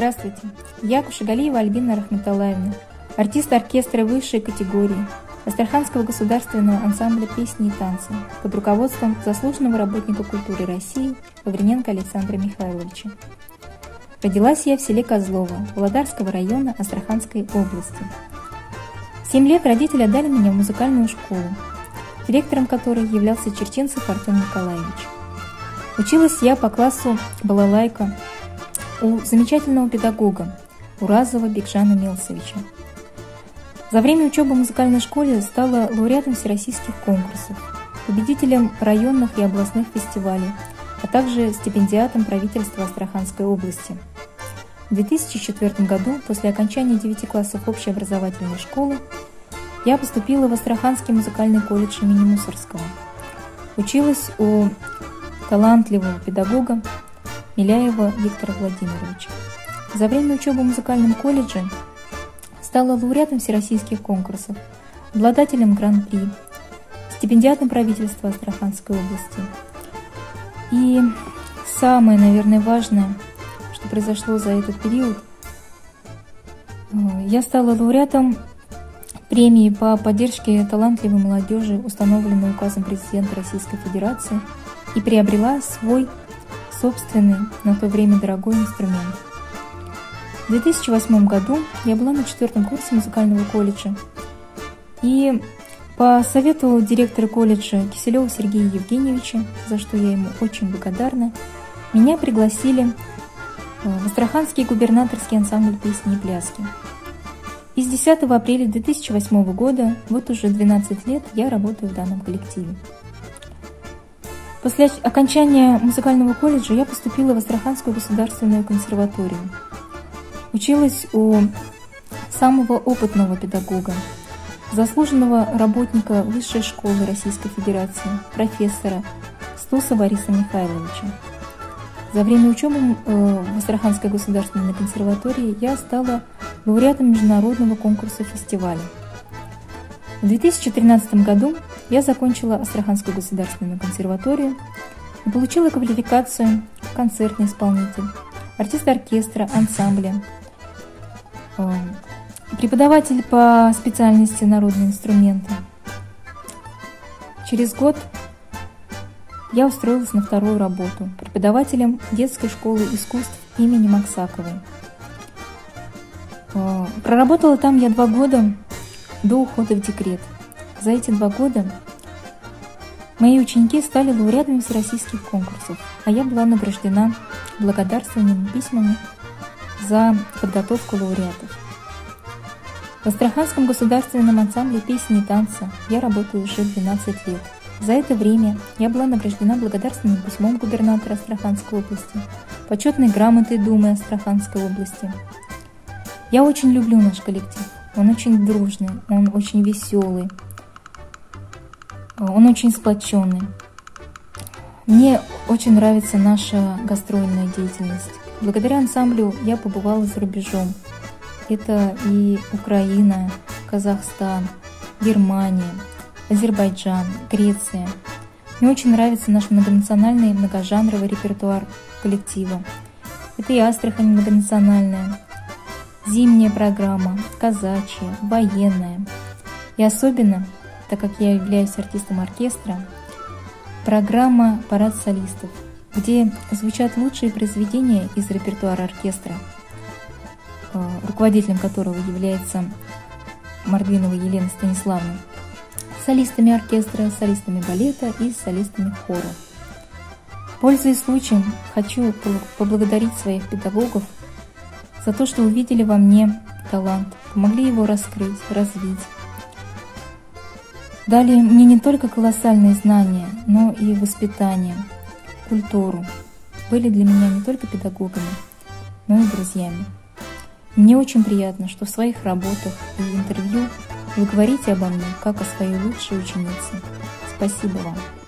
Здравствуйте, я Кушагалиева Альбина Рахметоллаевна, артист оркестра высшей категории Астраханского государственного ансамбля песни и танца под руководством заслуженного работника культуры России Лавриненко Александра Михайловича. Родилась я в селе Козлово, Володарского района Астраханской области. В 7 лет родители отдали меня в музыкальную школу, директором которой являлся Черченцев Артем Николаевич. Училась я по классу балалайка у замечательного педагога Уразова Бекжана Мелсовича. За время учебы в музыкальной школе стала лауреатом всероссийских конкурсов, победителем районных и областных фестивалей, а также стипендиатом правительства Астраханской области. В 2004 году, после окончания 9 классов общеобразовательной школы, я поступила в Астраханский музыкальный колледж имени Мусоргского. Училась у талантливого педагога Миляева Виктора Владимировича. За время учебы в музыкальном колледже стала лауреатом всероссийских конкурсов, обладателем гран-при, стипендиатом правительства Астраханской области. И самое, наверное, важное, что произошло за этот период, я стала лауреатом премии по поддержке талантливой молодежи, установленной указом президента Российской Федерации, и приобрела свой собственный, на то время дорогой инструмент. В 2008 году я была на 4-м курсе музыкального колледжа, и по совету директора колледжа Киселева Сергея Евгеньевича, за что я ему очень благодарна, меня пригласили в Астраханский губернаторский ансамбль песни и пляски. И с 10 апреля 2008 года, вот уже 12 лет, я работаю в данном коллективе. После окончания музыкального колледжа я поступила в Астраханскую государственную консерваторию. Училась у самого опытного педагога, заслуженного работника Высшей школы Российской Федерации, профессора Стуса Бориса Михайловича. За время учебы в Астраханской государственной консерватории я стала лауреатом международного конкурса фестиваля. В 2013 году я закончила Астраханскую государственную консерваторию и получила квалификацию концертный исполнитель, артист оркестра, ансамбля, преподаватель по специальности народные инструменты. Через год я устроилась на вторую работу преподавателем детской школы искусств имени Максаковой. Проработала там я 2 года до ухода в декрет. За эти 2 года мои ученики стали лауреатами всероссийских конкурсов, а я была награждена благодарственными письмами за подготовку лауреатов. В Астраханском государственном ансамбле песни и танца я работаю уже 12 лет. За это время я была награждена благодарственным письмом губернатора Астраханской области, почетной грамотой Думы Астраханской области. Я очень люблю наш коллектив. Он очень дружный, он очень веселый, он очень сплоченный. Мне очень нравится наша гастрольная деятельность. Благодаря ансамблю я побывала за рубежом. Это и Украина, Казахстан, Германия, Азербайджан, Греция. Мне очень нравится наш многонациональный, многожанровый репертуар коллектива. Это и Астрахань многонациональная, зимняя программа, казачья, военная. И особенно, так как я являюсь артистом оркестра, программа «Парад солистов», где звучат лучшие произведения из репертуара оркестра, руководителем которого является Мордвинова Елена Станиславовна, солистами оркестра, солистами балета и солистами хора. Пользуясь случаем, хочу поблагодарить своих педагогов за то, что увидели во мне талант, помогли его раскрыть, развить. Дали мне не только колоссальные знания, но и воспитание, культуру. Были для меня не только педагогами, но и друзьями. Мне очень приятно, что в своих работах и интервью вы говорите обо мне как о своей лучшей ученице. Спасибо вам.